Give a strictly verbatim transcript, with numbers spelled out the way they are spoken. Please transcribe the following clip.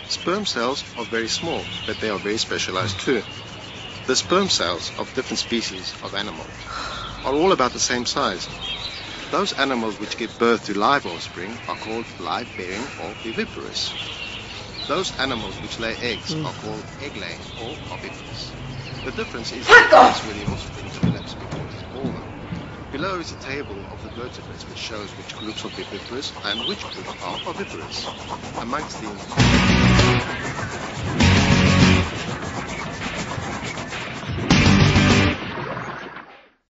Sperm cells are very small, but they are very specialized too. The sperm cells of different species of animals are all about the same size. Those animals which give birth to live offspring are called live-bearing or viviparous. Those animals which lay eggs are called egg-laying or oviparous. The difference is the place where the offspring develops before it is born. Below is a table of the vertebrates which shows which groups are viviparous and which groups are oviparous. Amongst the